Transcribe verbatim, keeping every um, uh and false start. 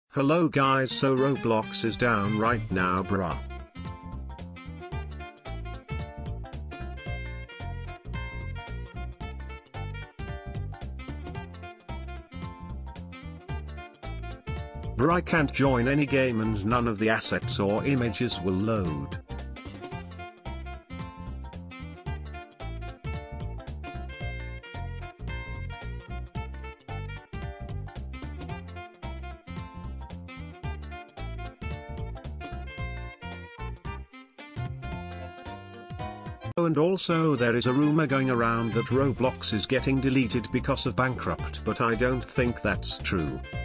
Hello guys, so Roblox is down right now bruh. Bruh, I can't join any game and none of the assets or images will load. And also there is a rumor going around that Roblox is getting deleted because of bankrupt, but I don't think that's true.